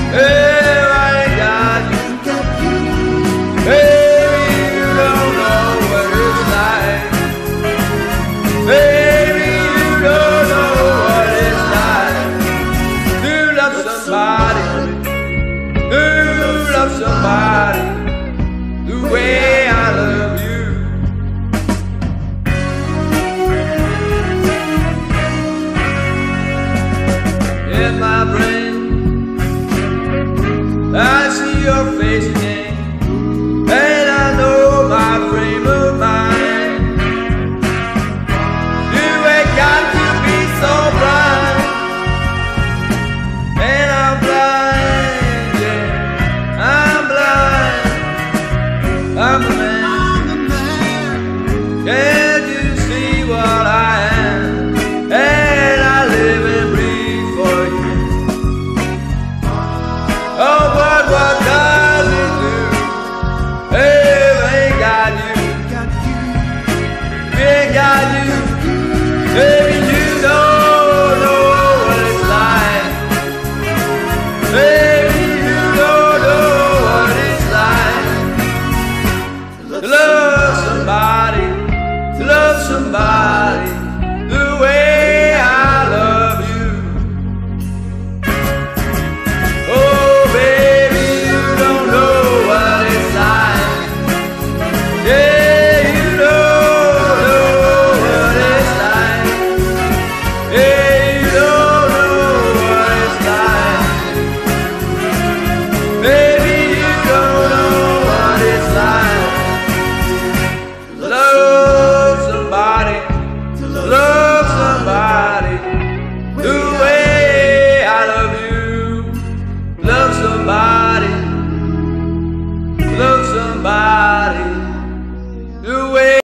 Hey, I ain't got you. Baby, you don't know what it's like. Baby, you don't know what it's like to love somebody, to love somebody the way I love you. In my brain, I see your face again, and I know my frame of mind. You ain't got to be so blind, and I'm blind, yeah, I'm blind. I'm the man. Can't you see what I am? And I live and breathe for you. Oh, but what does it do? Hey, I ain't got you. Ain't got you. Baby, you don't know what it's like. Baby, you don't know what it's like to love somebody, to love somebody.